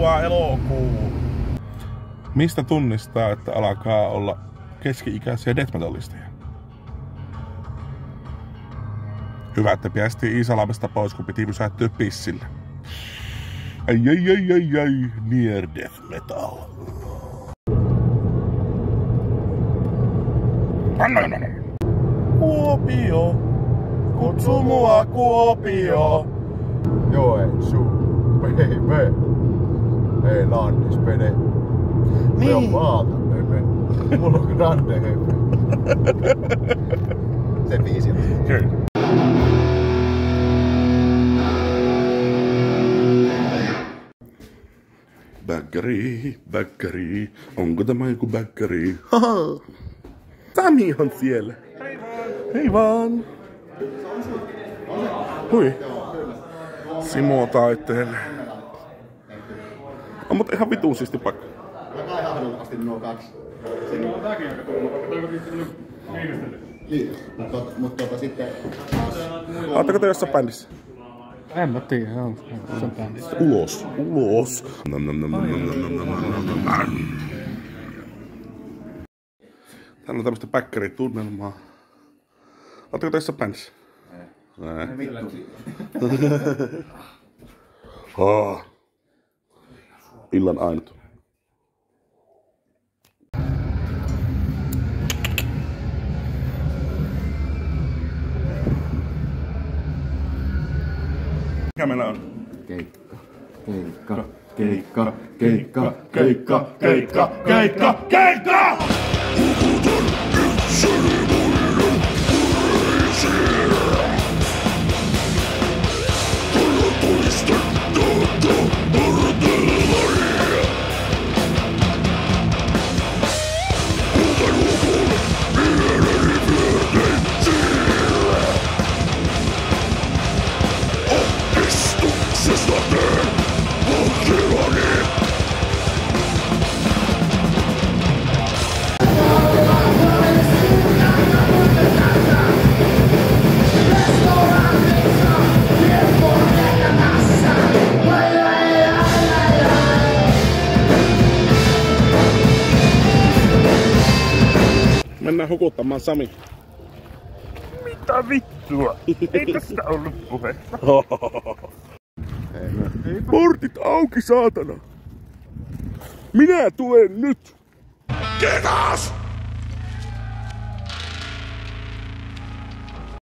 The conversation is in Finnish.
tervetuloa elokuuhun. Mistä tunnistaa, että alkaa olla keski-ikäisiä death metalisteja? Hyvä, että päästiin Iisalmesta pois, kun piti pysähtyä pissille. Ai, near death metal. Kuopio, kutsu mua Kuopio. Joensuu, baby. Hei Landispede. Niin. Se on maata, baby. Mulla on grande, baby. Se biisi on. Kyllä. Bäkkäri, onko tämä joku bäkkäri? Haha! Sami on siellä. Hei vaan! Hui. Simo taitteelle. On mut ihan vitun siisti paikka. Mä ihan asti nuo kaksi. Siinä on tääkin aika tullut, vaikka toi on miinustelle. Niin, mutta sitten... Ootteko te jossain bändissä? En mä tiedä, onko se bändissä. Ulos. Täällä on tämmöstä päkkäritunnelmaa. Ootteko te jossain bändissä? Ei. Illan ainut. Mikä meillä on? Keikka. Hukuton itseni muiden kureisiin. Tällä toisten tätä artilleria. Kuten lopun mieleni vyöteitsiä. Ahdistuksesta teen vakilani. Mennään hukuttamaan Sami. Mitä vittua? Ei tästä ollut puhetta. Portit auki, saatana! Minä tulen nyt! Kiitos!